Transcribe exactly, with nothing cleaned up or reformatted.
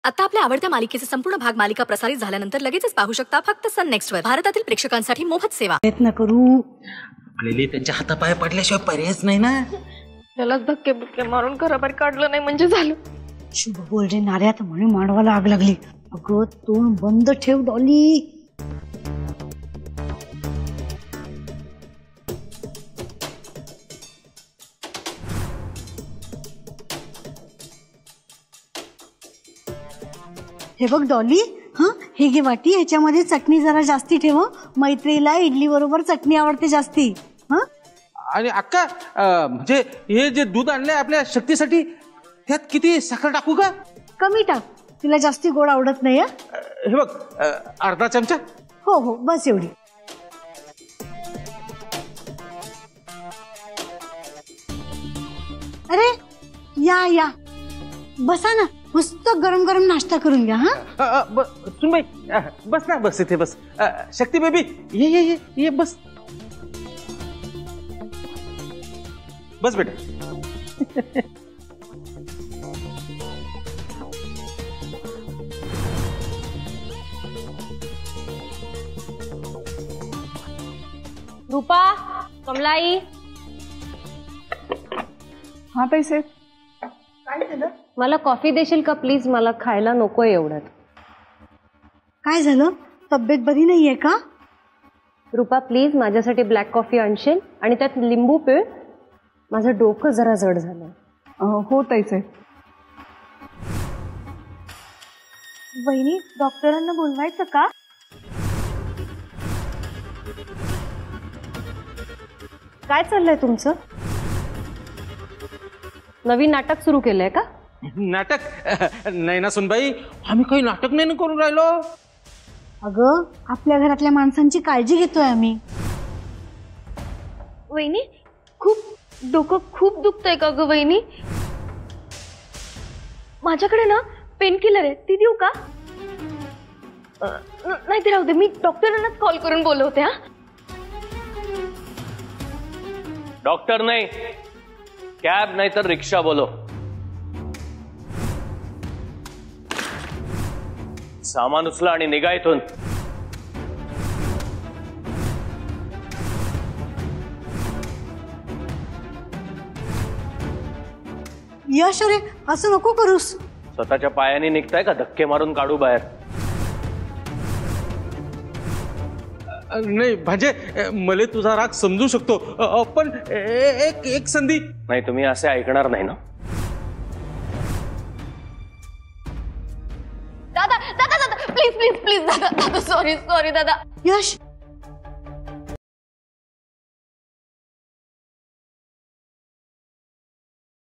आता आपल्या आवडत्या मालिकेचे संपूर्ण भाग मालिका प्रसारित झाल्यानंतर लगेचच पाहू शकता फक्त सन नेक्स्ट वर। भारतातील प्रेक्षकांसाठी मोफत सेवा। प्रयत्न करू आपल्याला त्यांच्या हातापाय पडल्याशिवाय पर्यायच नाही ना। त्यालाच धक्के बुक्के मारून घराबाहेर काढलं नाही म्हणजे झालं। शुभ बोल रे नाऱ्यात म्हणून मांडवाला आग लागली। अगं तोंड बंद ठेव डॉली। हे बघ डॉली, हा हे घे वाटी, ह्याच्यामध्ये चटणी जरा जास्ती ठेव। मैत्रीला इडली बरोबर चटणी आवडते जास्ती। हा आणि अक्का म्हणजे हे जे दूध आणलंय आपल्या शक्तीसाठी त्यात किती साखर टाकू का? कमी टाक, तिला जास्ती गोड आवडत नाही। हे बघ अर्धा चमचा। हो हो बस एवढी। अरे या या बसा ना, मस्त गरम गरम नाश्ता करून घ्या। हा सुन बाई बस ना, बस इथे बस। शक्ती बेबी ये ये ये ये बस बस बेटा। रूपा, कमलाई। हाँ पैसे काय झालं? मला कॉफी देशील का प्लीज? मला खायला नकोय एवढ्यात। काय झालं? तब्येत बरी नाहीये का? रूपा प्लीज माझ्यासाठी ब्लॅक कॉफी आणशील आणि त्यात लिंबू पिळ। माझं डोकं जरा जड झालं। हो ताईचे। वहिनी डॉक्टरांना बोलवायचं का? काय चाललंय तुमचं? नवीन नाटक सुरू केलंय का? नाटक नाही ना सुनबाई, आम्ही काही नाटक नाही करून राहिलो। अगं आपल्या घरातल्या माणसांची काळजी घेतोय आम्ही। वहिनी खूप डोकं खूप दुखतंय का ग वहिनी? माझ्याकडे ना पेन किलर आहे, ती देऊ का? नाही ते राहू दे, मी डॉक्टरांनाच कॉल करून बोलवते। हा डॉक्टर नहीं, कैब नहीं तो रिक्शा बोलो। सामान उचला आणि निघा इथून। यश अरे असं नको करूस। स्वतःच्या पायाने निघताय का धक्के मारून काढू बाहेर? नाही म्हणजे मला तुझा राग समजू शकतो, पण एक एक संधी। नाही तुम्ही असे ऐकणार नाही ना? दादा दादा दादा प्लीज प्लीज प्लीज दादा दादा सॉरी सॉरी दादा। यश